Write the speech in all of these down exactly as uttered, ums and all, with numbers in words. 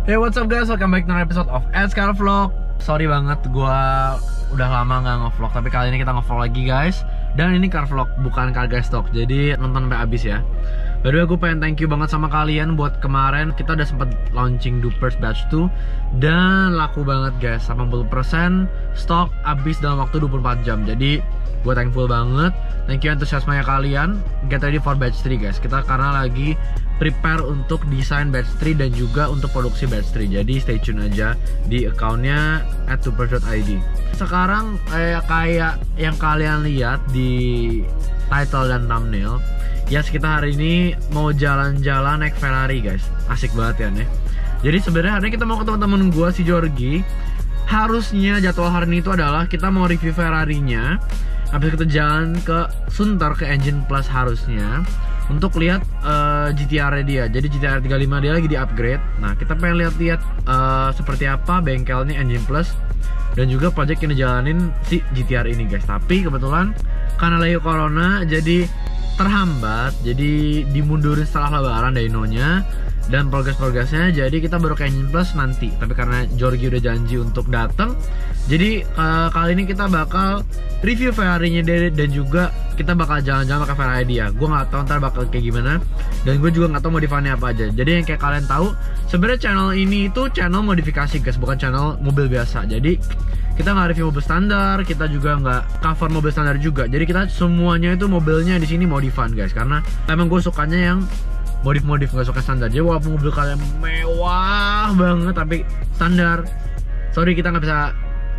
Hey, what's up guys, welcome back to another episode of Eskar Vlog. Sorry banget, gue udah lama gak nge-vlog, tapi kali ini kita nge-vlog lagi guys. Dan ini car vlog, bukan car guys talk, jadi nonton sampai habis ya. By the way, gue pengen thank you banget sama kalian buat kemarin kita udah sempet launching Dupers Batch two. Dan laku banget guys, delapan puluh persen stok habis dalam waktu dua puluh empat jam. Jadi gue thankful banget, thank you antusiasmenya kalian. Get ready for Batch three guys, kita karena lagi prepare untuk desain Batch three dan juga untuk produksi Batch three. Jadi stay tune aja di accountnya at dupers dot i d. Sekarang eh, kayak yang kalian lihat di title dan thumbnail, ya kita hari ini mau jalan-jalan naik Ferrari guys. Asik banget ya nih. Jadi sebenarnya hari ini kita mau ke teman-teman gue si Jorgi. Harusnya jadwal hari ini itu adalah kita mau review Ferrarinya. Habis kita jalan ke Sunter, ke Engine Plus harusnya, untuk lihat uh, G T R-nya dia. Jadi G T R tiga puluh lima dia lagi di upgrade. Nah kita pengen lihat-lihat uh, seperti apa bengkelnya Engine Plus dan juga project yang dijalanin si G T R ini guys. Tapi kebetulan karena lagi corona jadi terhambat, jadi dimundurin setelah lebaran dynonya dan progres-progresnya. Jadi kita baru ke Engine Plus nanti. Tapi karena Jorgi udah janji untuk datang, jadi uh, kali ini kita bakal review Ferrari-nya dia dan juga kita bakal jalan-jalan pakai Ferrari dia. Gue nggak tahu ntar bakal kayak gimana dan gue juga nggak tahu modifannya apa aja. Jadi yang kayak kalian tahu, sebenarnya channel ini itu channel modifikasi guys, bukan channel mobil biasa. Jadi kita nggak review mobil standar, kita juga nggak cover mobil standar juga. Jadi kita semuanya itu mobilnya di sini modifan guys, karena emang gue sukanya yang modif-modif, nggak suka standar. Jadi walaupun mobil kalian mewah banget tapi standar, sorry kita nggak bisa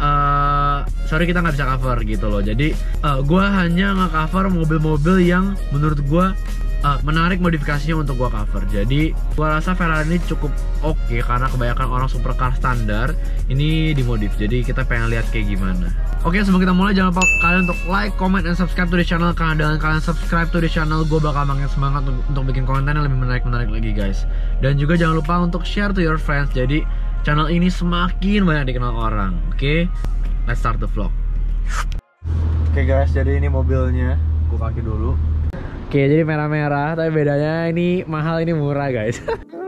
uh, sorry kita nggak bisa cover gitu loh. Jadi uh, gue hanya nge-cover mobil-mobil yang menurut gue uh, menarik modifikasinya untuk gue cover. Jadi gue rasa Ferrari ini cukup oke okay, karena kebanyakan orang supercar standar ini dimodif. Jadi kita pengen lihat kayak gimana. Oke, sebelum kita mulai jangan lupa kalian untuk like, comment, dan subscribe to the channel. Karena dengan kalian subscribe to the channel, gue bakal makin semangat untuk, untuk bikin konten yang lebih menarik-menarik lagi guys. Dan juga jangan lupa untuk share to your friends. Jadi channel ini semakin banyak dikenal orang. Oke, let's start the vlog. Oke guys, jadi ini mobilnya. Gue kaki dulu. Oke, jadi merah-merah, tapi bedanya ini mahal, ini murah guys.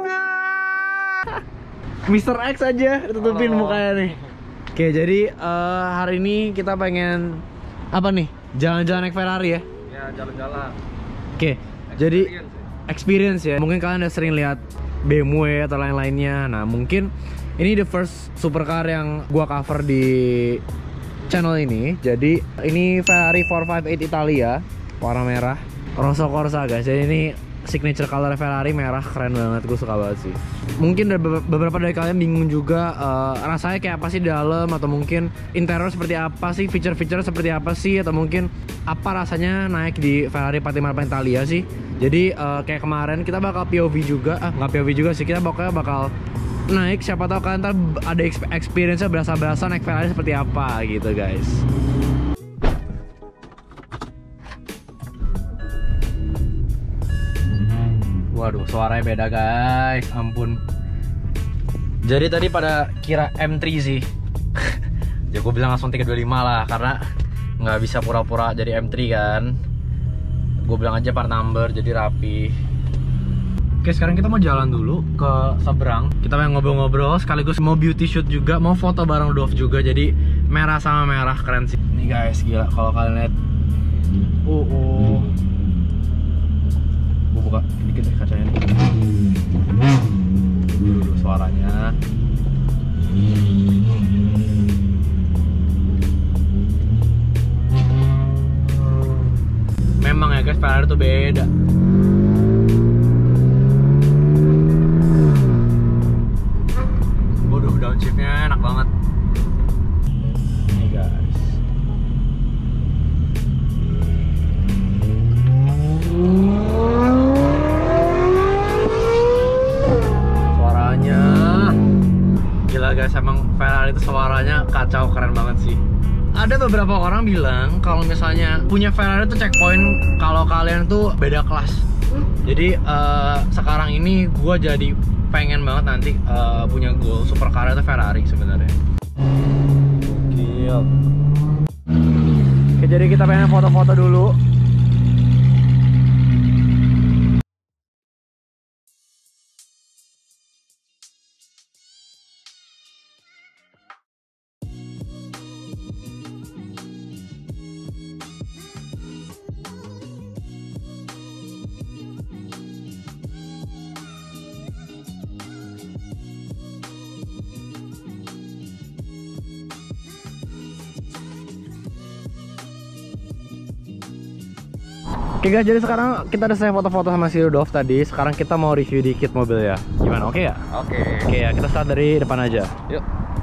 Mister X aja tutupin oh. Mukanya nih. Oke, jadi uh, hari ini kita pengen apa nih? Jalan-jalan naik Ferrari ya? Ya, jalan-jalan. Oke, jadi experience ya. Mungkin kalian udah sering lihat B M W atau lain-lainnya. Nah, mungkin ini the first supercar yang gua cover di channel ini. Jadi ini Ferrari four fifty-eight Italia, warna merah, Rosso Corsa guys. Jadi ini signature color Ferrari, merah, keren banget, gue suka banget sih. Mungkin beberapa dari kalian bingung juga uh, rasanya kayak apa sih di dalam, atau mungkin interior seperti apa sih, feature-feature seperti apa sih, atau mungkin apa rasanya naik di Ferrari empat lima delapan Italia sih. Jadi uh, kayak kemarin kita bakal P O V juga, ah nggak P O V juga sih, kita pokoknya bakal naik, siapa tahu kalian ntar ada experience-nya berasa-berasa naik Ferrari seperti apa gitu guys. Waduh, suaranya beda guys, ampun. Jadi tadi pada kira M three sih. Ya gue bilang langsung tiga dua lima lah, karena nggak bisa pura-pura jadi M three kan. Gue bilang aja part number, jadi rapi. Oke, sekarang kita mau jalan dulu ke seberang. Kita pengen ngobrol-ngobrol, sekaligus mau beauty shoot juga, mau foto bareng Dove juga. Jadi merah sama merah, keren sih. Nih guys, gila kalau kalian lihat. Uh, uh. Gue buka dikit deh kacanya nih. Dulu suaranya. Memang ya guys, Ferrari tuh beda. Waduh, downshiftnya enak banget. Nih guys. Gila guys, emang Ferrari itu suaranya kacau, keren banget sih. Ada beberapa orang bilang kalau misalnya punya Ferrari itu checkpoint kalau kalian tuh beda kelas. Jadi uh, sekarang ini gue jadi pengen banget nanti uh, punya goal supercar itu Ferrari sebenarnya. Gila. Oke, jadi kita pengen foto-foto dulu. Oke guys, jadi sekarang kita udah selesai foto-foto sama si Rudolf tadi. Sekarang kita mau review dikit mobil ya. Gimana, oke ya? Oke. Oke ya, kita start dari depan aja. Yuk.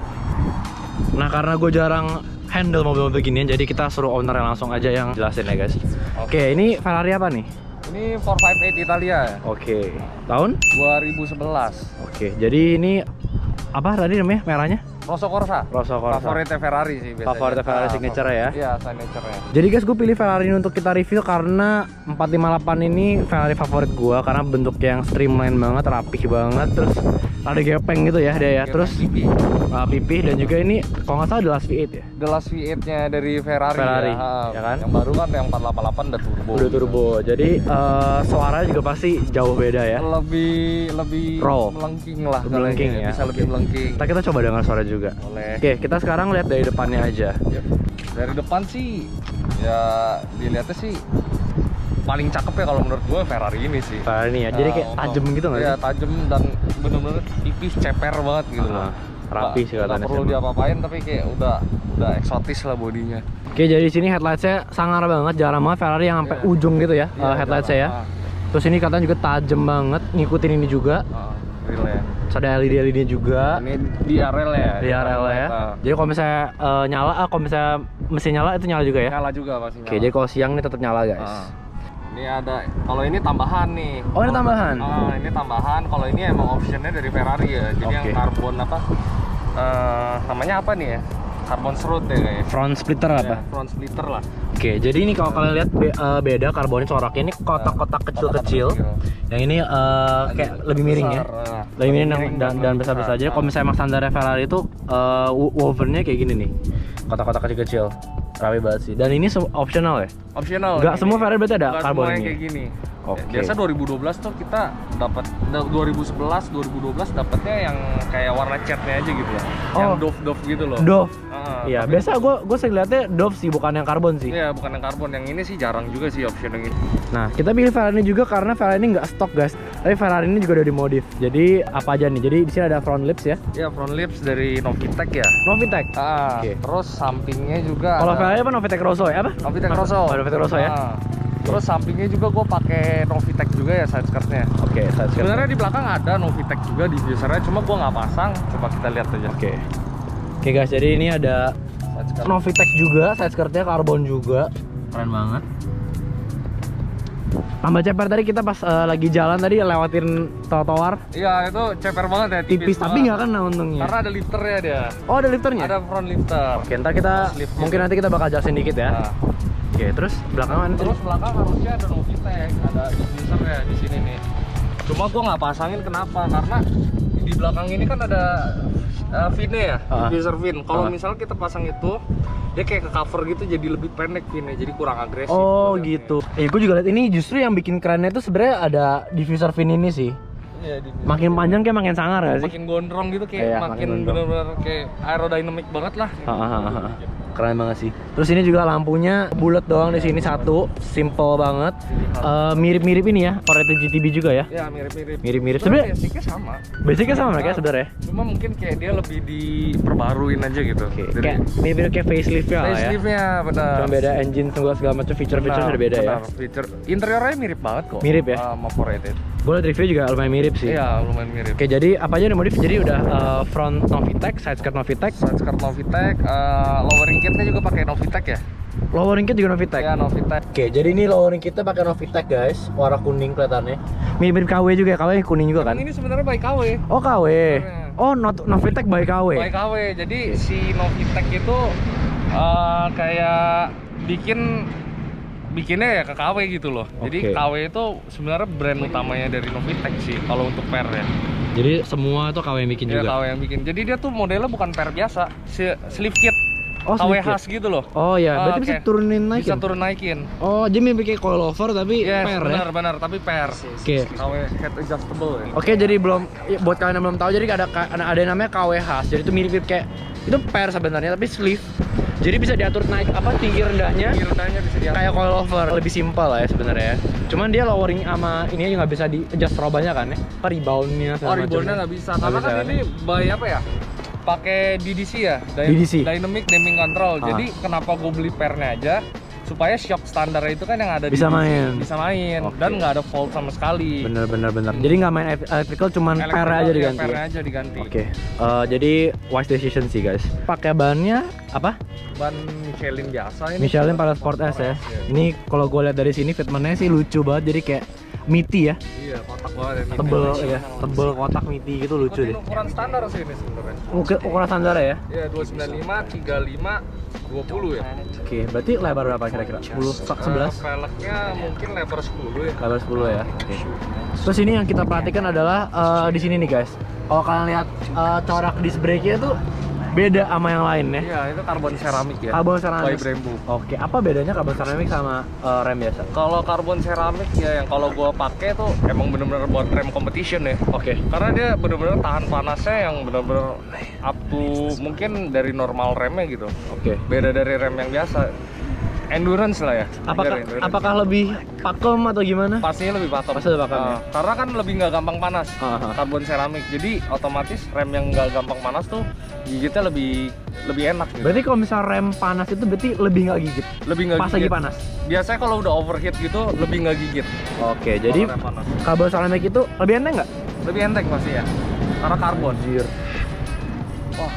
Nah, karena gue jarang handle mobil-mobil ginian, jadi kita suruh owner yang langsung aja yang jelasin ya guys. Oke, ini Ferrari apa nih? Ini four five eight Italia. Oke. Tahun? dua ribu sebelas. Oke, jadi ini apa tadi namanya merahnya? Rosso Corsa. Rosso Corsa. Favoritnya Ferrari sih biasanya. Favoritnya Ferrari signature ya? Iya, signature-nya. Jadi guys, gue pilih Ferrari ini untuk kita review karena empat lima delapan ini Ferrari favorit gue karena bentuknya yang streamline banget, rapih banget, terus ada gepeng gitu ya dia ya. Terus pipih. Uh, pipih dan juga ini kalau nggak salah The Last V eight ya. The Last V eight-nya dari Ferrari, Ferrari ya. ya kan? Yang baru kan yang empat delapan delapan udah turbo. Udah turbo. Jadi uh, suaranya juga pasti jauh beda ya. Lebih lebih raw, melengking lah. Melengking ya. Bisa lebih melengking. Kita kita coba dengar suara juga. Boleh. Oke, kita sekarang lihat dari depannya aja. Dari depan sih ya dilihatnya sih paling cakep ya kalau menurut gue Ferrari ini sih. Ferrari ini ya. Jadi kayak uh, tajem gitu nggak sih? Iya, tajem dan bener-bener tipis, ceper banget gitu uh, loh. Rapi sih katanya. Nggak perlu diapa-apain tapi kayak udah udah eksotis lah bodinya. Oke, jadi di sini headlightsnya sangar banget, jarang banget Ferrari yang sampai yeah. ujung gitu ya, yeah, uh, headlightsnya ya. Uh. Terus ini katanya juga tajem banget, ngikutin ini juga. Uh, real ya. Terus ada L E D L E D juga. Ini di D R L ya. D R L ya. Uh. Jadi kalau misalnya uh, nyala, ah, kalau misalnya mesin nyala itu nyala juga ya. Nyala juga pasti. Oke, jadi kalau siang ini tetap nyala guys. Uh. Ini ada, kalau ini tambahan nih. Oh, ini tambahan? Uh, ini tambahan, kalau ini emang optionnya dari Ferrari ya. Jadi okay. yang karbon apa? Uh, namanya apa nih ya? Carbon shroud ya kayaknya. Front splitter ya, apa? Front splitter lah. Oke, jadi ini kalau kalian lihat be uh, beda karbonnya coraknya ini kotak-kotak kecil-kecil. Yang ini uh, kayak lebih miring besar, ya. Uh, lebih miring dan, dan, dan besar-besar. Jadi kalau misalnya emang standarnya Ferrari itu uh, wovennya kayak gini nih. Kotak-kotak kecil-kecil. Rapi banget sih. Dan ini optional ya? Optional. Gak semua Ferrari berarti ada karbon ini. Kayak gini. Okay. Biasa dua ribu dua belas tuh kita dapat dua ribu sebelas dua ribu dua belas dapatnya yang kayak warna catnya aja gitu ya. Oh. Yang Dove Dove gitu loh. Dove. Uh, iya, biasa gue gue sering lihatnya Dove sih, bukan yang karbon sih. Iya, bukan yang karbon. Yang ini sih jarang juga sih option yang ini. Nah, kita pilih Ferrari ini juga karena Ferrari ini nggak stok guys. Tapi Ferrari ini juga udah dimodif. Jadi apa aja nih? Jadi di sini ada front lips ya. Iya, front lips dari Novitec ya. Novitec. Ah. Okay. Terus sampingnya juga. Kalau Ferrari apa Novitec Rosso ya? Apa? Novitec Rosso. Oh, Novitec Rosso ya. Ah. Terus sampingnya juga gue pakai Novitec juga ya side skirtnya. Oke, okay, side skirt. Sebenarnya di belakang ada Novitec juga diffusernya, cuma gue nggak pasang. Coba kita lihat aja. Oke. Okay. Oke okay, guys, jadi ini ada Novitec juga, side skirtnya karbon juga. Keren banget. Tambah ceper tadi kita pas uh, lagi jalan tadi lewatin trotoar. Iya, itu ceper banget ya, tipis, tipis tapi nggak kena untungnya. Karena ada lifternya dia. Oh, ada lifternya? Ada front lifter. Oke, ntar kita mungkin nanti kita bakal jelasin dikit ya. Nah. Oke, terus belakang mana? Terus belakang harusnya ada Novitec, ada diffuser ya di sini nih. Cuma gua nggak pasangin kenapa? Karena di belakang ini kan ada uh, fin-nya ya, uh. diffuser fin. Kalau uh. misalnya kita pasang itu, dia kayak ke cover gitu, jadi lebih pendek fin-nya, jadi kurang agresif. Oh gitu. Eh, gua juga lihat ini justru yang bikin kerennya itu sebenarnya ada diffuser fin ini sih. Iya, makin panjang kayak makin sangar gak sih? Makin gondrong gitu kayak, eh, makin bener-bener kayak aerodynamic banget lah. Ha, ha, ha, ha. Keren banget sih. Terus ini juga lampunya bulat doang di sini satu, simple banget. Mirip-mirip uh, ini ya, Forester G T B juga ya? Iya, mirip-mirip. Mirip-mirip. Sebenarnya basicnya sama. Basicnya sama mereka sebenarnya. Cuma mungkin kayak dia lebih diperbaruin aja gitu. Okay. Kayak mirip-mirip kayak facelift-nya lah ya. Facelift-nya benar. Cuma beda engine segala segala macam feature-feature sudah beda benar. ya. Feature interiornya mirip banget kok. Mirip ya? Sama four eighty. Gue liat review juga lumayan mirip sih. Iya, lumayan mirip. Oke, jadi apa aja yang modif? Jadi udah uh, front Novitec, side skirt Novitec, side skirt Novitec, uh, lowering kitnya juga pakai Novitec ya. Lowering kit juga Novitec. Iya, Novitec. Oke, jadi ini lowering kitnya pakai Novitec guys, warna kuning kelihatannya. Mirip K W juga ya, K W kuning juga kan? Ini sebenarnya by K W. Oh, K W. Sebenarnya. Oh, not Novitec by K W. By K W. Jadi si Novitec itu uh, kayak bikin bikinnya ya ke K W gitu loh. Jadi okay. K W itu sebenarnya brand utamanya dari Novitec sih kalau untuk per ya. Jadi semua itu K W yang bikin ya, juga? K W yang bikin. Jadi dia tuh modelnya bukan per biasa, sleeve kit. Oh, K W khas gitu loh. Oh ya, berarti oh, bisa okay. turunin naikin? Bisa turun naikin. Oh, jadi mirip kayak coilover tapi yes, per benar, ya? Benar, benar, tapi per. Oke. Okay. K W head adjustable ya. Oke, okay, jadi belum, buat kalian yang belum tahu, jadi ada ada yang namanya K W khas. Jadi itu mirip kayak, itu per sebenarnya tapi sleeve. Jadi bisa diatur naik apa tinggi rendahnya. Tinggi rendahnya bisa diatur. Kayak coilover, lebih simpel lah ya sebenarnya. Cuman dia lowering sama ini aja nggak bisa di adjust terlalu banyak kan ya? Apa reboundnya? Oh, reboundnya nggak bisa. Karena bisa, kan, kan ini by apa ya? Pakai D D C ya, D D C? Dynamic Damping Control. Ah. Jadi kenapa gue beli pernya aja? supaya shock standar itu kan yang ada bisa di main, bisa main okay. Dan nggak ada fault sama sekali. Bener bener bener. Jadi nggak main electrical, cuman per aja diganti. Per aja diganti. Oke. Okay. Uh, jadi wise decision sih guys. Pakai bannya apa? Ban Michelin biasa ini. Michelin pada Sport S ya. ya. Ini kalau gue lihat dari sini fitmentnya sih lucu banget. Jadi kayak miti ya. Iya, kotak banget. Tebel ya, tebel kotak miti gitu lucu deh. Ukuran standar sih ini sebenarnya. Mungkin ukuran standar ya? Iya, dua sembilan lima, tiga lima, dua puluh ya. Oke, berarti lebar berapa kira-kira? sepuluh, sebelas? Uh, velgnya mungkin lebar sepuluh ya. Lebar sepuluh ya. Oke. Terus ini yang kita perhatikan adalah uh, di sini nih guys. Kalau kalian lihat uh, corak disc brake-nya tuh beda sama yang lain ya? Iya, itu karbon seramik ya. Karbon seramik. By Brembo. Oke, apa bedanya karbon seramik sama uh, rem biasa? Kalau karbon seramik ya yang kalau gua pakai tuh emang bener-bener buat rem competition ya. Oke. Karena dia bener-bener tahan panasnya yang bener-bener up to mungkin dari normal remnya gitu. Oke. Beda dari rem yang biasa. Endurance lah ya. Apakah apakah lebih pakem atau gimana? Pastinya lebih pakem. Pasti lebih pakem. Uh, ya? Karena kan lebih nggak gampang panas. Uh -huh. Karbon seramik. Jadi otomatis rem yang nggak gampang panas tuh gigitnya lebih lebih enak gitu. Berarti kalau misal rem panas itu berarti lebih nggak gigit? Lebih nggak gigit. Pas lagi panas? Biasanya kalau udah overheat gitu lebih nggak gigit. Oke, jadi karbon seramik itu lebih enteng nggak? Lebih enteng pasti ya. Karena karbon. Anjir. Wah.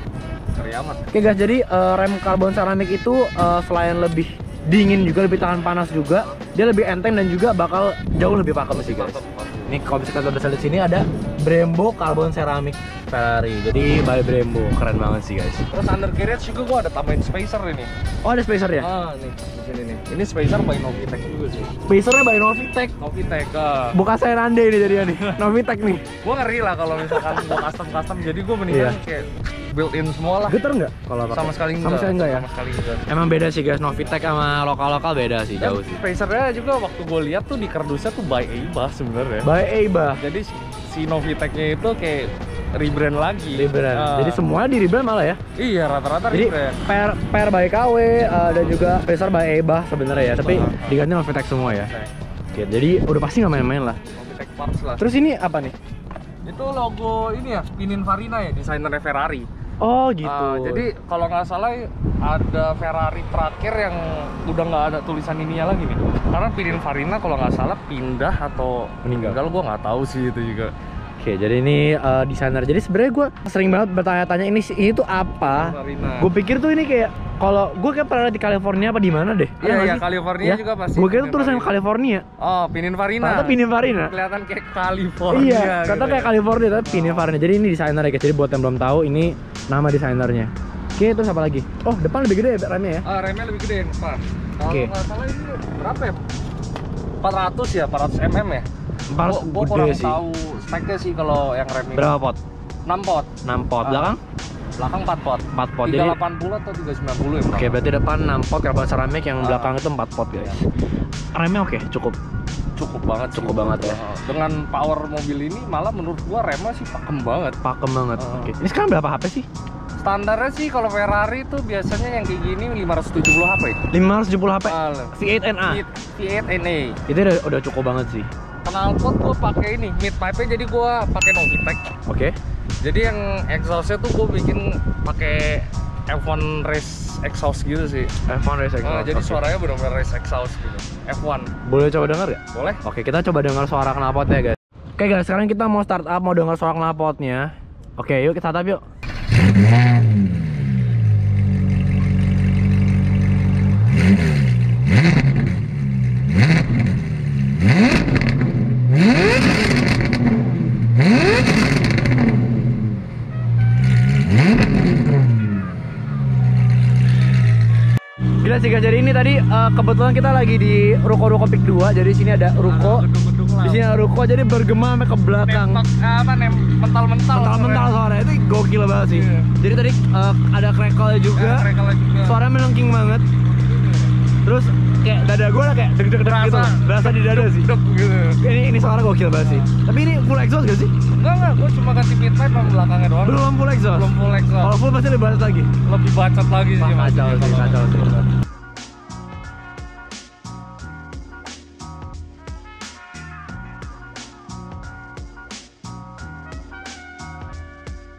Amat. Oke guys, jadi uh, rem karbon seramik itu uh, selain lebih dingin juga, lebih tahan panas juga, dia lebih enteng dan juga bakal jauh lebih pakem sih guys. Ini kalau misalkan kita bisa lihat sini ada Brembo karbon seramik Ferrari. Jadi by Brembo, keren banget sih guys. Terus undercarriage juga gua ada tambahin spacer ini. Oh, ada spacer ya? Ah, nih di sini nih. Ini spacer by Novitec juga sih. Spacernya by Novitec. Novitec. Uh. Bukan saya Nande ini jadinya nih. Novitec nih. Gua ngeri lah kalau misalkan gua custom custom. Jadi gua mendingan yeah. kayak built in semua lah. Getar nggak kalau sama sekali enggak? Sama sekali enggak ya? Sama sekali enggak. Emang beda sih guys, Novitec sama lokal-lokal beda sih, dan jauh sih. Spacernya juga waktu gue lihat tuh di kardusnya tuh by Aiba sebenarnya. By Aiba. Jadi si Novitec-nya itu kayak rebrand lagi. Rebrand. Uh. Jadi semua di rebrand malah ya? Iya, rata-rata rebrand. Jadi per per by K W uh, dan juga spacer by Aiba sebenarnya ya, tapi uh, uh. diganti Novitec semua ya. Okay. Oke, jadi udah pasti nggak main-main lah. Novitec parts lah. Terus ini apa nih? Itu logo ini ya, Pininfarina ya, desainernya Ferrari. Oh gitu. Uh, jadi kalau nggak salah ada Ferrari terakhir yang udah nggak ada tulisan ininya lagi nih. Karena Pininfarina kalau nggak salah pindah atau meninggal, gue nggak tahu sih itu juga. Oke, jadi ini uh, desainer. Jadi sebenarnya gue sering banget bertanya-tanya ini ini tuh apa? Gue pikir tuh ini kayak kalau gue kayak pernah di California apa di mana deh? Iya, iya California ya? Juga pasti. Gue kira tulisan California. Oh, Pininfarina. Ternyata Pininfarina. Kelihatan kayak California. Iya, kata gitu kayak ya? California tapi Pininfarina. Jadi ini desainer ya guys. Jadi buat yang belum tahu ini nama desainernya. Oke, terus apa lagi? Oh, depan lebih gede ya remnya ya? Ah, remnya lebih gede depan. Kalau Oke. nggak salah ini berapa ya? empat ratus ya, empat ratus milimeter ya? empat ratus gua, gua gede kurang sih. tahu speknya sih kalau yang rem ini. Berapa pot? enam pot. enam pot. Belakang? Belakang empat pot. empat pot. tiga delapan puluh atau tiga sembilan puluh ya? Oke, berarti depan enam pot karbon seramik, yang belakang itu empat pot guys. Remnya oke, cukup. Cukup banget, cukup banget ya. Dengan power mobil ini malah menurut gua remnya sih pakem banget. Pakem banget. Oke. Ini sekarang berapa H P sih? Standarnya sih kalau Ferrari tuh biasanya yang kayak gini lima ratus tujuh puluh H P. lima ratus tujuh puluh H P. Uh, V eight N A. V eight N A. Itu udah, udah cukup banget sih. Knalpot gua pakai ini mid pipe, jadi gua pakai Novitec. Oke. Okay. Jadi yang exhaustnya tuh gua bikin pakai F one race exhaust gitu sih. F one race exhaust. Uh, jadi okay. suaranya benar-benar race exhaust gitu. F one. Boleh coba dengar ya? Boleh. Oke, kita coba dengar suara knalpotnya guys. Oke guys, sekarang kita mau start up, mau dengar suara knalpotnya. Oke, yuk kita start up yuk. Gila sih guys, jadi ini tadi uh, kebetulan kita lagi di ruko-ruko Pik dua. Jadi sini ada ruko, di sini ada ruko, jadi bergema sampai ke belakang. Nempak, apa nem mental-mental. Mental-mental suara itu gokil banget sih. Yeah. Jadi tadi uh, ada crackle juga. Ya, crackle juga. Suara melengking banget. Terus kayak dada gue lah kayak deg-deg-deg gitu. Berasa di dada sih. Deg gitu. Ini ini suara gokil banget sih. Tapi ini full exhaust gak sih? Enggak enggak, gue cuma ganti pit pipe sama belakangnya doang. Belum full exhaust. Belum full exhaust. Kalau full pasti lebih bacot lagi. Lebih bacot lagi sih. Kacau sih, kacau sih.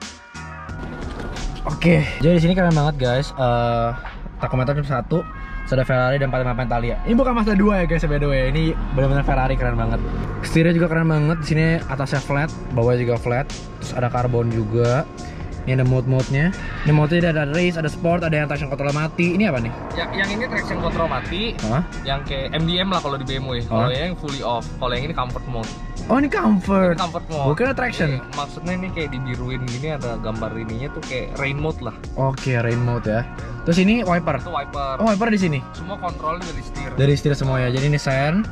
Oke, jadi di sini keren banget guys. Uh, takometer cuma satu, Terus ada Ferrari dan empat lima delapan Italia. Ini bukan Mazda dua ya guys, by the way. Ini benar-benar Ferrari, keren banget. Setirnya juga keren banget. Di sini atasnya flat, bawahnya juga flat. Terus ada karbon juga. Ini ada mode-mode-nya. Ini mode-nya ada race, ada sport, ada yang traction control mati. Ini apa nih? Yang, yang ini traction control mati. Hah? Yang kayak M D M lah kalau di B M W. Kalau yang fully off. Kalau yang ini comfort mode. Oh, ini comfort. Ini comfort mode. Bukan traction. Jadi, maksudnya ini kayak dibiruin gini, ada gambar ininya tuh kayak rain mode lah. Oke, rain mode ya. Terus ini wiper. Itu wiper. Oh, wiper di sini. Semua kontrolnya dari setir. Dari setir semua ya. Jadi ini sen.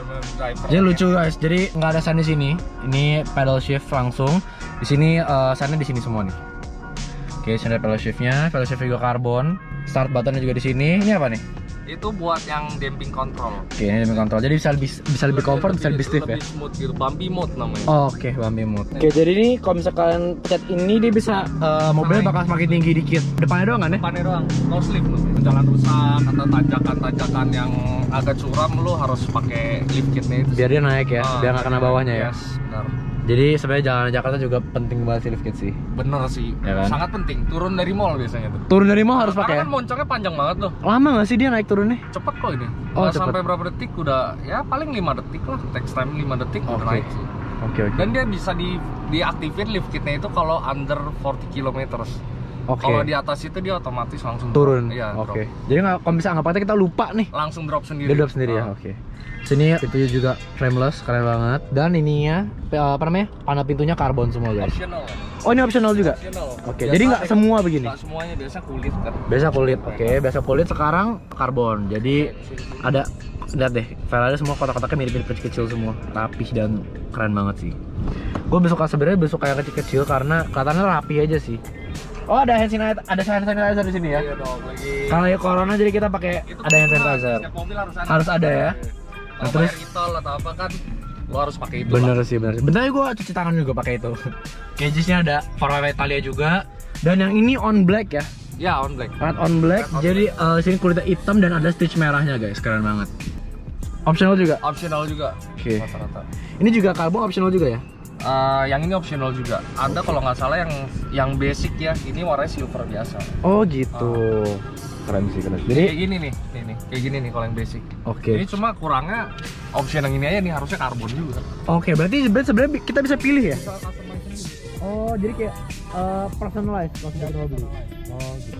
Jadi lucu guys. Jadi nggak ada sen di sini. Ini pedal shift langsung. Di sini uh, sennya di sini semua nih. Oke, sini ada pedal shiftnya. Pedal shift juga karbon. Start buttonnya juga di sini. Ini apa nih? Itu buat yang damping control. Oke, ini damping control. Jadi bisa lebih bisa lebih comfort, bisa lebih stiff ya. Lebih smooth gitu. Bumpy mode namanya. Oh, oke, okay, bumpy mode. Oke, okay, jadi ini kalau misalkan pencet ini dia bisa uh, mobilnya bakal semakin tinggi dikit. Depannya doang kan ya? Depannya doang. No slip loh. Jalan rusak atau tanjakan-tanjakan yang agak curam lu harus pakai lift kitnya itu. Biar dia naik ya, ah, biar nggak kena bawahnya ya. Yes, benar. Jadi sebenarnya jalan Jakarta juga penting banget sih lift kit sih. Bener sih, ya kan? Sangat penting. Turun dari mall biasanya tuh. Turun dari mall harus Karena pakai. Kan moncongnya panjang banget loh. Lama nggak sih dia naik turunnya? Cepet kok ini. Oh, Nggak cepet. sampai berapa detik udah, ya paling lima detik lah. Text time lima detik udah Oke. naik sih. Oke oke. Dan dia bisa di diaktifin lift kitnya itu kalau under empat puluh kilometer. Oke. Kalau di atas itu dia otomatis langsung Turun. Iya, Oke. drop. Jadi nggak, kalau bisa nggak pakai kita lupa nih. Langsung drop sendiri. Dia drop sendiri ya. Ah. Oke. Sini pintunya juga frameless, keren banget. Dan ininya apa namanya? Panel pintunya karbon semua guys. Optional. Oh, ini optional juga. Optional. Oke. Biasa Jadi nggak ada- semua begini. Nggak semuanya, biasa kulit kan. Biasa kulit. Oke, biasa kulit sekarang karbon. Jadi ada, lihat deh, Ferrari semua kotak-kotaknya mirip-mirip kecil-kecil semua, rapih dan keren banget sih. Gue lebih suka sebenarnya lebih suka yang kecil-kecil karena kelihatannya rapi aja sih. Oh, ada hand sanitizer, ada hand sanitizer di sini ya. Iya dong, lagi. Karena ya corona jadi kita pakai Itu ada hand kan sanitizer. setiap mobil harus ada. Harus ada ya. Kalau Terus- bayar e-tol atau apa kan lo harus pakai itu. Bener lah. sih, bener. Bentar ya gue cuci tangan juga pakai itu. Cagesnya ada Forza Italia juga. Dan yang ini on black ya. Ya, on black. Red on black. Red on Jadi uh, sini kulitnya hitam dan ada stitch merahnya guys, keren banget. Optional juga. Optional juga. Oke. Rata-rata. Ini juga karbon optional juga ya. Eh, yang ini optional juga. Ada kalau nggak salah yang yang basic ya. Ini warnanya silver biasa. Oh gitu. Keren sih, keren. Jadi Jadi kayak gini nih, nih, nih. Kayak gini nih kalau yang basic. oke. Ini cuma kurangnya option yang ini aja nih, harusnya karbon juga. Oke, berarti berarti sebenarnya kita bisa pilih ya. Bisa customize sendiri. Oh, jadi kayak uh, personalized kalau kita mau beli. Oh gitu.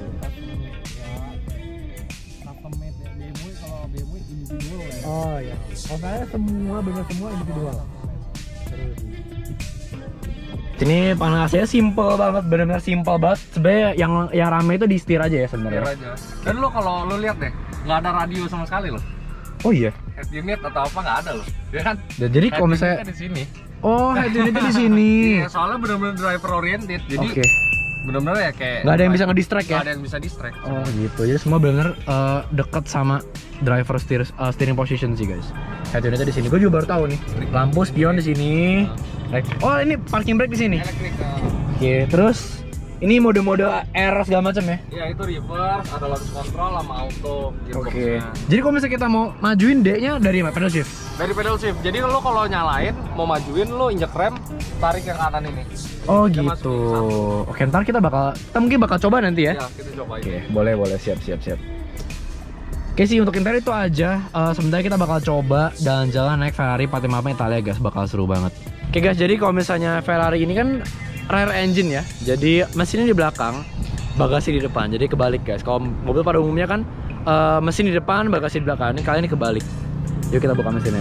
Custom made ya. B M W kalau B M W individual ya. Oh iya. Kalau saya semua benar semua individual. Ini panel A C-nya simple banget, benar-benar simple banget. Sebenarnya yang yang rame itu di setir aja ya sebenarnya. Biar aja. Dan lo kalau lo lihat deh, nggak ada radio sama sekali loh. Oh iya. Head unit atau apa nggak ada loh. Ya kan? Dan jadi Head kalau misalnya unitnya di sini. oh head unitnya di sini. Iya, soalnya benar-benar driver oriented. Jadi Oke. benar-benar ya kayak Nggak ada yang bisa ngedistract ya? Nggak ada yang bisa distract. Oh gitu. Jadi semua benar uh, dekat sama driver steer, uh, steering position sih guys. Head unitnya di sini. Gue juga baru tahu nih. Lampu spion di sini. Oh ini parking brake di sini. Elektrik. Oke, terus ini mode-mode air segala macam ya. Ya itu reverse, ada launch control sama auto gearboxnya. Jadi kalau misalnya kita mau majuin D-nya dari mana? Pedal shift. Dari pedal shift. Jadi lo kalau nyalain, mau majuin lo injek rem, tarik yang kanan ini. Oh Dia gitu. masukin satu. Oke, ntar kita bakal, kita mungkin bakal coba nanti ya. Ya, kita cobain. Oke, boleh boleh siap siap siap. Oke sih untuk interior itu aja. Uh, sebenarnya kita bakal coba dan jalan naik Ferrari empat lima delapan Italia guys, bakal seru banget. Oke guys, jadi kalau misalnya Ferrari ini kan rear engine ya. Jadi mesinnya di belakang, bagasi di depan. Jadi kebalik guys. Kalau mobil pada umumnya kan uh, mesin di depan, bagasi di belakang. Ini kali ini kebalik. Yuk kita buka mesinnya.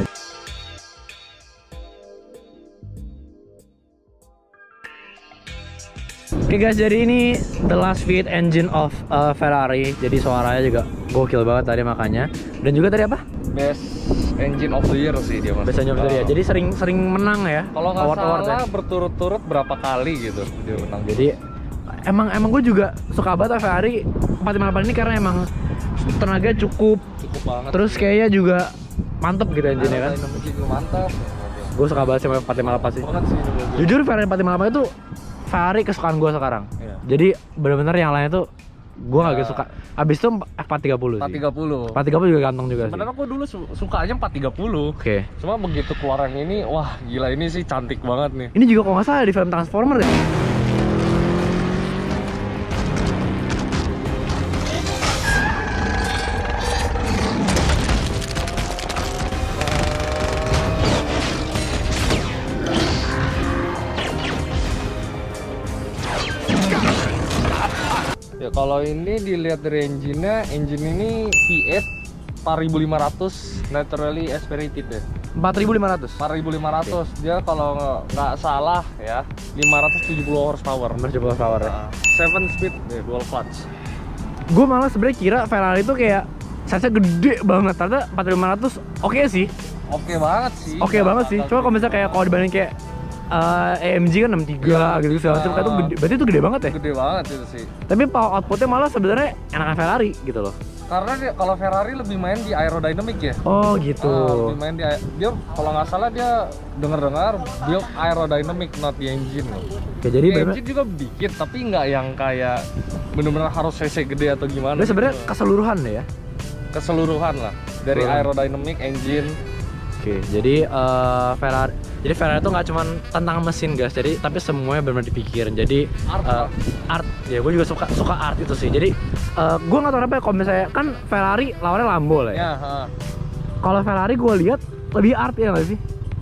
Oke guys, jadi ini the last fit engine of uh, Ferrari. Jadi suaranya juga gokil banget tadi makanya. Dan juga tadi apa? Best engine of the year sih dia mas. Best engine of the year. Jadi sering sering menang ya. Kalau nggak award-award salah ya. berturut-turut berapa kali gitu dia menang. Jadi emang emang gue juga suka banget Ferrari empat lima delapan ini karena emang tenaga cukup. Cukup banget. Terus kayaknya juga mantep gitu engine-nya kan. Aerodinamiknya juga mantap. Gue suka banget sama empat lima delapan sih. Banget sih ini mobil. Jujur Ferrari empat lima delapan itu Ferrari kesukaan gue sekarang. Iya. Jadi bener-bener yang lainnya tuh gue gak Ya. suka. Abis itu F empat tiga puluh empat sih. tiga puluh. empat tiga puluh juga ganteng juga sih. Sebenarnya aku dulu su sukanya empat tiga puluh. Oke. Cuma begitu keluar yang ini, wah gila ini sih cantik banget nih. Ini juga kalau nggak salah di film Transformer ya. Ya kalau ini dilihat dari engine-nya, engine ini V eight empat ribu lima ratus naturally aspirated ya. empat ribu lima ratus. empat ribu lima ratus. Dia kalau nggak salah ya lima ratus tujuh puluh horsepower. lima ratus tujuh puluh horsepower ya. seven speed ya, dual clutch. Gue malah sebenarnya kira Ferrari itu kayak size-nya gede banget. Ternyata empat ribu lima ratus oke okay sih. Oke okay banget sih. Oke okay banget sih. Cuma kalau misalnya kayak kalau dibanding kayak uh, A M G kan enam puluh tiga ya, gitu segala macam, itu gede. Berarti itu gede banget ya? Gede banget itu sih. Tapi power outputnya malah sebenarnya enakan Ferrari gitu loh. Karena dia, kalau Ferrari lebih main di aerodynamic ya. Oh gitu. Uh, lebih main di dia kalau nggak salah dia dengar-dengar build aerodynamic not the engine loh. Oke, jadi di engine juga dikit tapi nggak yang kayak bener-bener harus cc gede atau gimana. Dia sebenarnya gitu. Keseluruhan deh ya. Keseluruhan lah dari Keseluruhan. Aerodynamic, engine. Oke, jadi uh, Ferrari, jadi Ferrari itu nggak cuma tentang mesin guys, jadi tapi semuanya benar-benar dipikirin. Jadi art, uh, art, ya gue juga suka suka art itu sih. Jadi uh, gue nggak tahu kenapa ya, kalau misalnya kan Ferrari lawannya Lambo lah ya. ya Kalau Ferrari gue lihat lebih art ya nggak sih?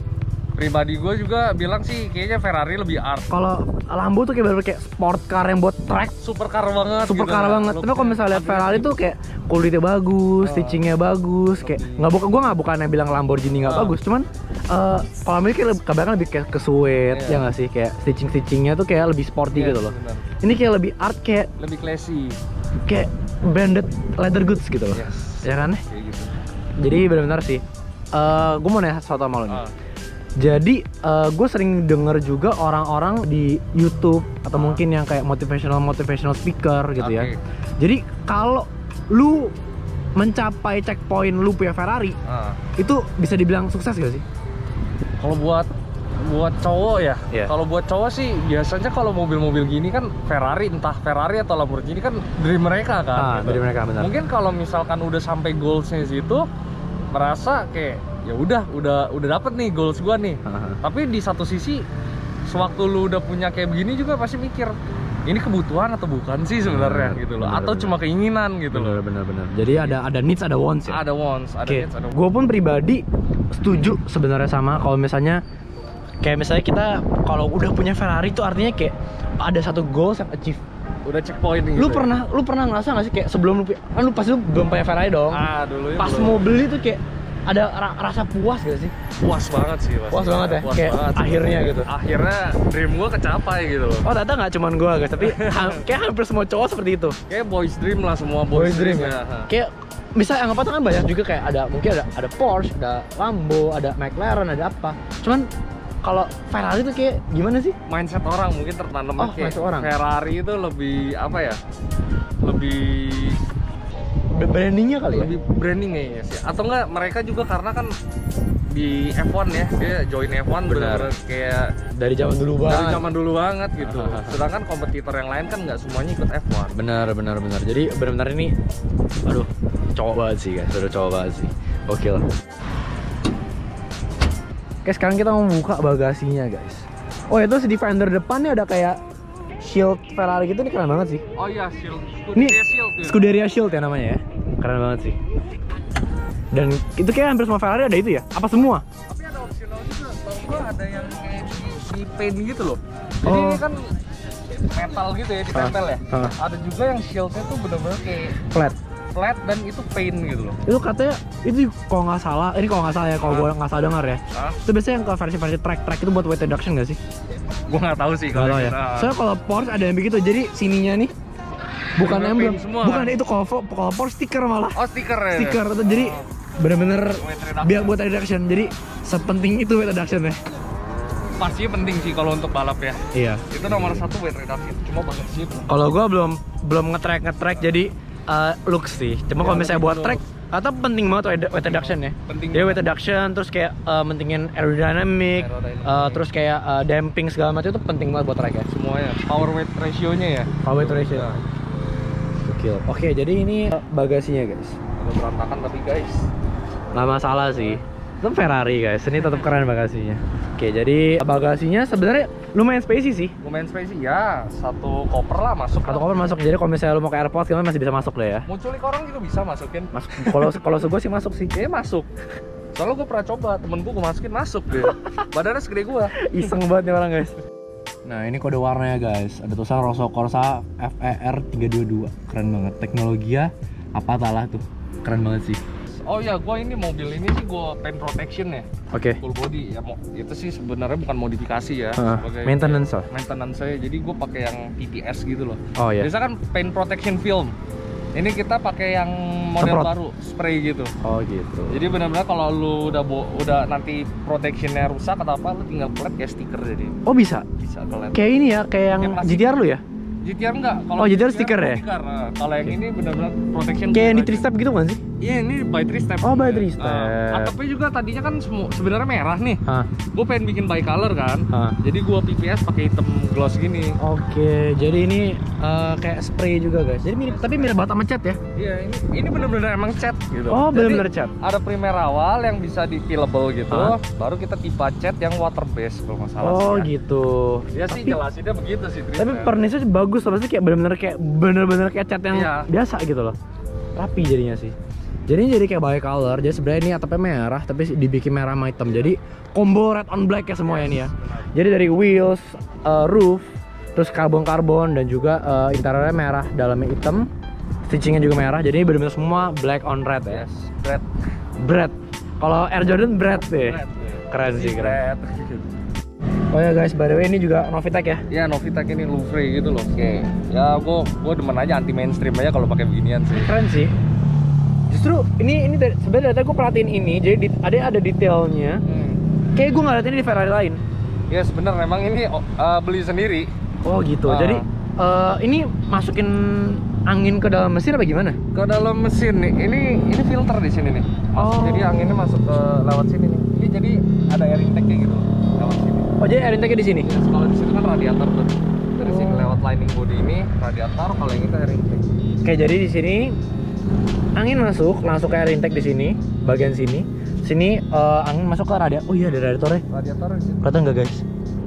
Pribadi gue juga bilang sih kayaknya Ferrari lebih art. Kalau Lambo tuh kayak bener kayak sport car yang buat track, supercar banget. Super car gitu banget. Tapi kalau misalnya lihat Ferrari tuh kayak kulitnya bagus, oh. stitchingnya bagus, kayak nggak buka gue nggak bukannya bilang Lamborghini nggak oh. bagus, cuman uh, kalau Lamborghini kayak kebanyakan lebih kayak ke suede yeah. ya nggak sih, kayak stitching stitchingnya tuh kayak lebih sporty yeah, gitu loh. Bener. Ini kayak lebih art, kayak lebih classy, kayak branded leather goods gitu loh, yes. ya kan? Kayak gitu. Jadi benar-benar sih. Uh, gue mau nanya sesuatu sama lo nih. Oh. Jadi uh, gue sering denger juga orang-orang di YouTube atau ah. mungkin yang kayak motivational motivational speaker gitu okay. ya. Jadi kalau lu mencapai checkpoint lu punya Ferrari, ah. itu bisa dibilang sukses gak sih? Kalau buat buat cowok ya, yeah. kalau buat cowok sih biasanya kalau mobil-mobil gini kan Ferrari, entah Ferrari atau Lamborghini kan dari mereka kan. Ah, gitu. Dari mereka benar. Mungkin kalau misalkan udah sampai goalsnya situ, merasa kayak ya udah udah udah dapet nih goals gua nih. Uh-huh. Tapi di satu sisi sewaktu lu udah punya kayak begini juga pasti mikir ini kebutuhan atau bukan sih sebenarnya gitu loh, bener, atau bener. Cuma keinginan gitu bener, loh. Bener-bener. Jadi ada ada needs ada wants ya. Ada wants, ada okay. needs, ada wants. Gue pun pribadi setuju sebenarnya sama kalau misalnya kayak misalnya kita kalau udah punya Ferrari itu artinya kayak ada satu goals yang achieve. Udah checkpoint gitu. Lu ya? pernah lu pernah ngerasa gak sih kayak sebelum lu kan lu pasti lu belum punya Ferrari dong. Ah, dulu pas belum. mau beli tuh kayak ada ra rasa puas gak sih? Puas banget sih, puas, puas banget ya, puas kayak banget akhirnya sih. Gitu. Akhirnya dream gua kecapai gitu loh. Oh ternyata nggak cuman gua guys, tapi ha kayak hampir semua cowok seperti itu. Kayak boys dream lah, semua boys, boys dream, dream ya. ya. Kayak bisa yang apa tuh kan banyak juga kayak ada mungkin ada ada Porsche, ada Lambo, ada McLaren, ada apa. Cuman kalau Ferrari tuh kayak gimana sih? Mindset orang mungkin tertanam oh, kayak orang. Ferrari itu lebih apa ya? Lebih brandingnya kali ya? Lebih branding kayaknya sih. Atau enggak mereka juga karena kan di F satu ya, dia join F satu benar-benar kayak dari zaman dulu banget. Dari zaman dulu banget gitu. Sedangkan kompetitor yang lain kan nggak semuanya ikut F satu. Benar, benar, benar. Jadi benar-benar ini aduh, cowok banget sih guys. Udah cowok banget sih. Gokil. Oke, sekarang kita mau buka bagasinya guys. Oh itu si Defender depannya ada kayak shield Ferrari gitu, nih keren banget sih. Oh iya, shield. Ini shield ya. Scuderia Shield ya namanya ya. Keren banget sih. Dan itu kayak hampir semua Ferrari ada itu ya? Apa semua? Tapi ada opsional juga. Tau gua ada yang kayak di, di paint gitu loh. Jadi oh. ini kan metal gitu ya, ditempel ya. Uh. Ada juga yang shieldnya tuh bener-bener kayak flat. Flat dan itu paint gitu loh. Itu katanya itu kalau nggak salah, ini kalau nggak salah ya, kalau gue nggak salah dengar ya. Hah? Itu biasanya yang ke versi-versi track-track itu buat weight reduction nggak sih? Gue nggak tahu sih kalau ya. Soalnya kalau Porsche ada yang begitu, jadi sininya nih bukan emblem, bukan kan? Itu kalau kalau Porsche stiker malah. Oh stiker ya. Stiker itu jadi bener-bener biar buat weight reduction. Jadi sepenting itu weight reduction ya. Pastinya penting sih kalau untuk balap ya. Iya. Itu nomor satu weight reduction. Cuma banget sih. Kalau gue belum belum nge-track nge-track jadi Uh, look sih, cuma ya, kalau misalnya buat track atau penting banget weight reduction ya. Penting dia weight reduction, terus kayak uh, mentingin aerodynamic, aerodynamic. Uh, terus kayak uh, damping segala macam itu penting banget buat track ya. Semuanya, power weight ratio-nya ya. Power weight ratio. Ya. Gokil. Oke, jadi ini bagasinya guys. Agak berantakan tapi guys. Nggak masalah sih. Itu Ferrari guys, ini tetap keren bagasinya. Oke, jadi bagasinya sebenarnya lumayan spacey sih. Lumayan spacey ya, satu koper lah masuk. Satu koper masuk. Jadi kalau misalnya lu mau ke airport, kalian masih bisa masuk deh ya. Mau culik orang juga bisa masukin. Masuk. Kalau kalau gue sih masuk sih. Kayaknya masuk. Soalnya gue pernah coba, temen gue gue masukin masuk deh. Badannya segede gue. Iseng banget nih orang guys. Nah ini kode warnanya guys, ada tulisan Rosso Corsa F E R tiga dua dua. Keren banget, teknologinya apa talah tuh, keren banget sih. Oh ya, gue ini mobil ini sih gue paint protection ya. Oke. Okay. Full body ya, itu sih sebenarnya bukan modifikasi ya. Uh, sebagai maintenance lah. Maintenance saya, jadi gue pakai yang P P S gitu loh. Oh iya. Biasa kan paint protection film. Ini kita pakai yang model Semprot. baru, spray gitu. Oh gitu. Jadi benar-benar kalau lu udah udah nanti protectionnya rusak atau apa, lu tinggal pelet kayak stiker jadi. Oh bisa. Bisa kelet. Kayak ini ya, kayak yang G T R lu ya? G T R enggak. Kalau oh, G T R stiker ya? Nah, kalau yang ini benar-benar protection. Kayak yang di three step gitu kan sih? Iya, ini by three step. Oh, by three step. Uh, atapnya juga tadinya kan sebenarnya merah nih. Hah. Gue pengen bikin bicolor kan. Hah. Jadi gue P P S pakai hitam gloss gini. Oke, okay, jadi ini uh, kayak spray juga guys. Jadi mirip, tapi mirip banget sama cat ya? Iya, ini ini benar-benar emang cat gitu. Oh, benar-benar cat. Ada primer awal yang bisa di fillable gitu. Hah? Baru kita tipe cat yang water base kalau nggak salah. Oh, sih, ya. gitu. Ya sih jelasinnya begitu sih. Tapi pernisnya bagus, pasti kayak benar-benar kayak bener-bener kayak cat yang iya. biasa gitu loh, rapi jadinya sih. Jadi jadi kayak bicolor, jadi sebenarnya ini atapnya merah tapi dibikin merah sama hitam, jadi combo red on black ya semuanya ini ya. Jadi dari wheels, uh, roof, terus karbon-karbon dan juga uh, interiornya merah, dalamnya hitam, stitchingnya juga merah, jadi bener-bener semua black on red ya. Yes, red. Bread. Kalau Air Jordan bread sih. Keren sih, keren. Oh ya guys, by the way ini juga Novitec ya? Iya, Novitec ini Louvre gitu loh. Oke. Okay. Ya gua gua demen aja anti mainstream aja kalau pakai beginian sih. Keren sih. Justru ini ini sebenarnya data gue perhatiin ini, jadi ada ada detailnya. Hmm. Kayak gue nggak lihat ini di Ferrari lain. Ya sebenarnya memang ini uh, beli sendiri. Oh gitu. Uh. Jadi uh, ini masukin angin ke dalam mesin apa gimana? Ke dalam mesin nih. Ini ini filter di sini nih. Masuk, oh. Jadi anginnya masuk ke lewat sini nih. Ini jadi ada air intake-nya gitu lewat sini. Oh jadi air intake-nya di sini? Ya, kalau di sini kan radiator tuh. Dari oh. sini lewat lining body ini radiator, kalau yang itu air intake. Oke, jadi di sini angin masuk langsung ke air intake di sini, bagian sini. Sini uh, angin masuk ke radiator. Oh iya, ada radiatornya. Radiator di sini. Kelihatan nggak guys?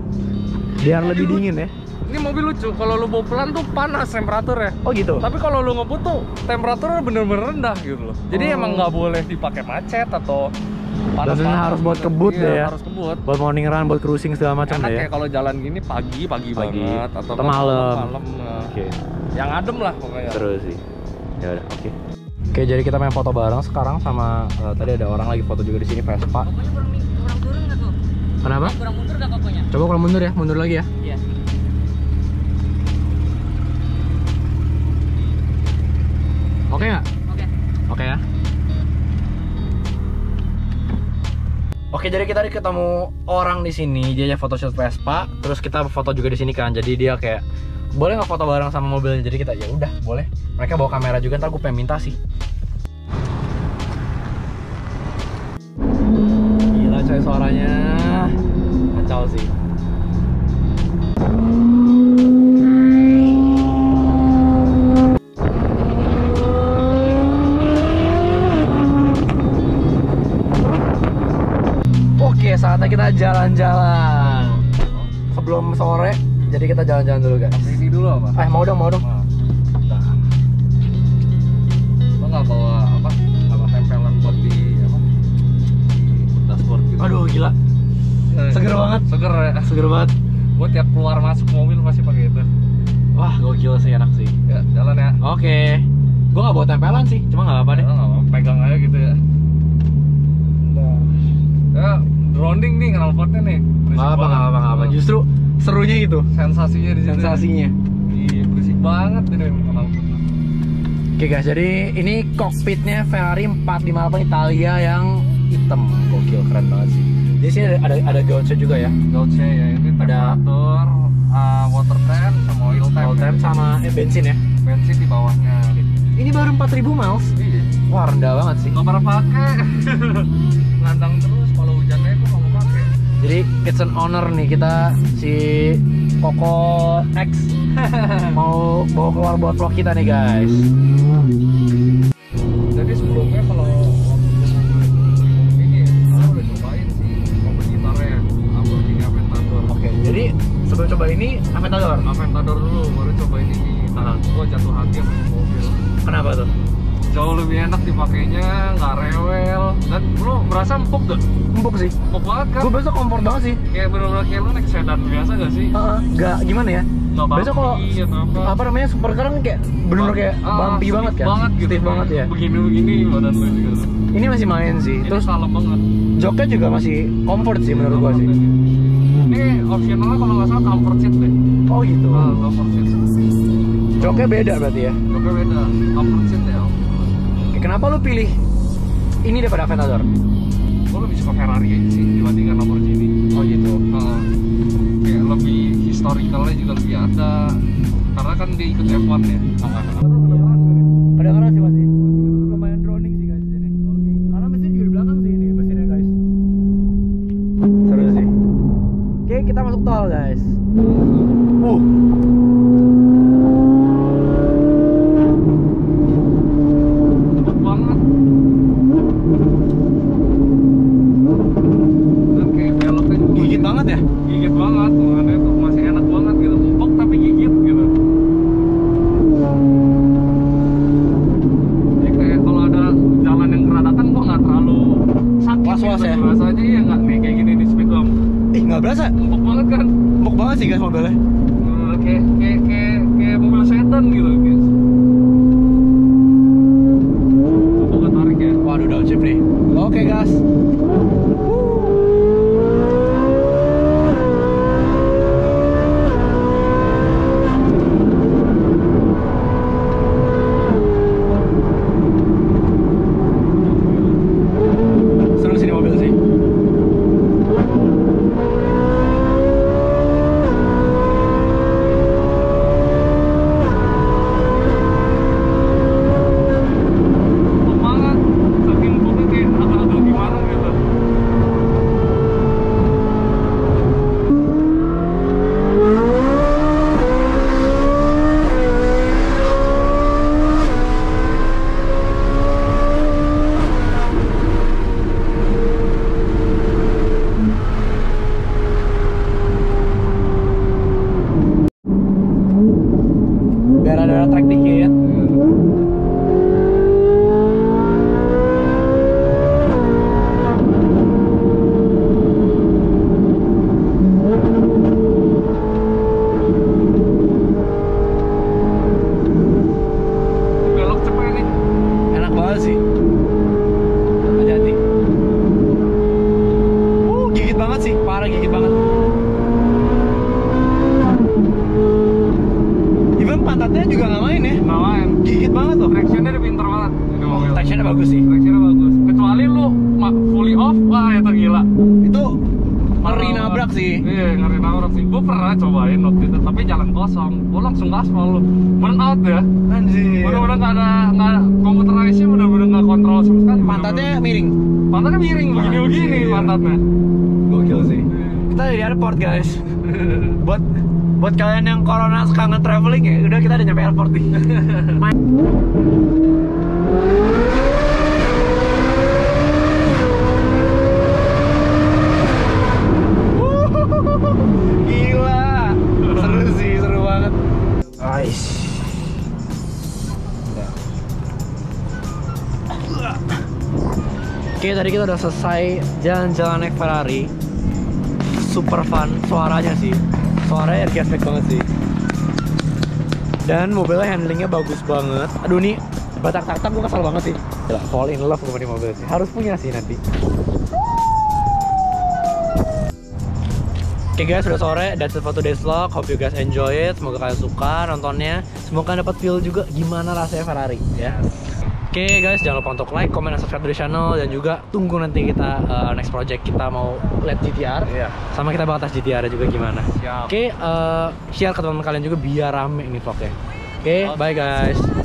Biar lebih dingin ya. Ini mobil lucu, kalau lu bawa pelan tuh panas temperaturnya. Oh gitu. Tapi kalau lu ngebut tuh temperaturnya bener-bener rendah gitu loh. Jadi oh. emang nggak boleh dipakai macet atau panas. Dan harus buat kebut iya, deh ya. Harus kebut. Buat morning run, buat cruising segala macam ya. Kayak kalau jalan gini pagi, pagi, pagi banget atau malam. malam. Nah. Oke. Okay. Yang adem lah pokoknya. Terus sih. Ya udah, oke. Okay. Oke, jadi kita main foto bareng sekarang sama uh, tadi ada orang lagi foto juga di sini Vespa. Pokoknya kurang, kurang turun nggak tuh? Kenapa? Kurang mundur nggak pokoknya? Coba kurang mundur ya, mundur lagi ya. Iya. Oke nggak? Oke. Oke ya. Oke, jadi kita ketemu orang di sini, dia photoshoot Vespa, terus kita foto juga di sini kan. Jadi dia kayak boleh nggak foto bareng sama mobilnya, jadi kita ya udah boleh. Mereka bawa kamera juga, ntar gue pengen minta sih. Gila coy suaranya, kacau sih. Oke, saatnya kita jalan-jalan sebelum sore. Jadi kita jalan-jalan dulu guys. Ini dulu apa? Eh mau dong, mau dong. Nah. Lo nggak bawa apa? Nggak bawa tempelan buat di apa? Di dashboard gitu. Aduh gila. Eh, seger banget. Seger ya. Seger banget. Gue tiap keluar masuk mobil pasti pakai itu. Wah gokil sih, enak sih. Ya jalan ya. Oke. Gue nggak bawa tempelan sih, cuma nggak apa-apa deh. Nggak apa-apa, pegang aja gitu ya. Nah. Ya grounding nih knalpotnya nih. Nggak apa, nggak apa, nggak apa. Justru serunya itu. Sensasinya di situ. Sensasinya. Ih, berisik banget ini knalpot. Oke guys, jadi ini cockpitnya Ferrari empat lima delapan Italia yang hitam. Gokil, keren banget sih. Di sini ada ada, ada gauge juga ya. Gauge ya, ini temperatur, uh, water temp sama oil temp. Oil temp sama eh, bensin ya. Bensin di bawahnya. Ini baru empat ribu miles. Iya. Wah, rendah banget sih. Nggak pernah pakai. Ngandang terus kalau hujannya itu nggak mau pakai. Jadi it's an honor nih, kita si Koko X mau bawa keluar buat vlog kita nih guys. Jadi sebelumnya kalau ini saya udah cobain sih mobil gitarnya Lamborghini Aventador. Oke, jadi sebelum coba ini Aventador. Aventador dulu, baru cobain ini. Nah, gua jatuh hati sama mobil. Kenapa tuh? jauh lebih enak dipakainya, nggak rewel. Dan lo merasa empuk gak? Empuk sih. Empuk banget kan? Gue besok comfort banget sih. Kayak bener-bener kayak lo naik sedan biasa gak sih? Uh, gak gimana ya? Nggak Besok kalau bumpy atau apa? apa namanya supercar kan kayak bener-bener kayak Ah, bumpy stiff banget kan? banget gitu, Stiff banget ya. Begini-begini badan lo gitu. Ini masih main sih. Ini Terus kalem banget. joknya juga masih comfort sih menurut gua sih. Ini opsionalnya kalau nggak salah comfort seat deh. Oh gitu. Ah, comfort seat. Joknya beda berarti ya. Joknya beda, comfort seat ya. Oke, kenapa lu pilih ini daripada Aventador? Gue lebih suka Ferrari aja sih dibandingkan Lamborghini. Oh gitu. Uh, kayak lebih historicalnya juga lebih ada. Karena kan dia ikut F satu ya. Kedengaran sih pasti. Lumayan droning sih guys di sini. Karena mesin juga di belakang sih ini mesinnya guys. Seru sih. Oke, kita masuk tol guys. Uh. Empuk banget. Dan kayak beloknya juga Gigit banget ya? gigit banget. Makanya tuh masih enak banget gitu. Empuk tapi gigit gitu. Jadi kayak kalau ada jalan yang keradakan gua nggak terlalu sakit. Was-was gitu. ya? Rasanya ya nggak nih kayak gini di speed bump. Ih, nggak berasa. Empuk banget kan? Empuk banget sih guys mobilnya. Bener-bener kayak kayak kayak kayak mobil sedan gitu guys. Coba gue tarik ya. Waduh, downshift nih. Oke gas. Seru sih ini mobil sih. Empuk banget. Saking empuknya kayak agak-agak gimana gitu. Biar ada track dikit. Belok cepet nih. Enak banget sih. Hati-hati. Uh, gigit banget sih, parah gigit banget. Even pantatnya juga nggak main ya. Nawain. Gigit banget loh. Tractionnya udah pinter banget. Ini mobil. Tractionnya bagus sih. Tractionnya bagus. Kecuali lu ma- fully off, wah itu gila. Itu ngeri Kalau- nabrak sih. Iya, ngeri nabrak sih. Gue pernah cobain waktu itu, tapi jalan kosong. Gue langsung gaspol lu. Burn out ya. Anjir. Bener-bener nggak ada, nggak komputerisasi, bener-bener nggak kontrol sama sekali. Pantatnya miring. Pantatnya miring, begini-begini Anjir. pantatnya. Gokil sih. Kita di airport guys. buat buat kalian yang corona kangen traveling ya, udah kita udah nyampe airport nih. Gila, seru sih, seru banget. Ais. Oke, tadi kita udah selesai jalan-jalan naik Ferrari. Super fun, suaranya sih. Suaranya airgasback banget sih. Dan mobilnya handlingnya bagus banget. Aduh nih, batak tak gue kesal banget sih. Gila, fall in love sama di mobil sih. Harus punya sih nanti. Oke okay guys, sudah sore. That's it for today's vlog. Hope you guys enjoy it. Semoga kalian suka nontonnya. Semoga kalian dapat feel juga gimana rasanya Ferrari ya. Oke okay guys, jangan lupa untuk like, comment, dan subscribe di channel. Dan juga tunggu nanti kita uh, next project kita mau lihat G T R. Iya. Sama kita bakal tes G T R juga gimana. Siap. Oke, okay, uh, share ke teman kalian juga biar rame ini vlognya. Oke, okay, bye guys.